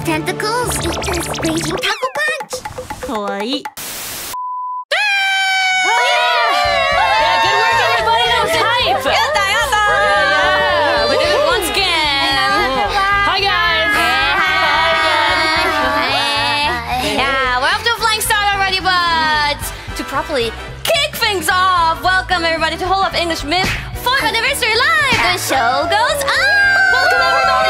tentacles eat this raging taco punch. Kawaii. Yeah, good work, everybody. That was hype. Yata, yata. Yeah, we did it once again. Hi, guys. Yeah, we're off to a flying start already, but to properly kick things off, welcome everybody to Hololive English Mid 4th Anniversary Live. The show goes on. Welcome, everybody.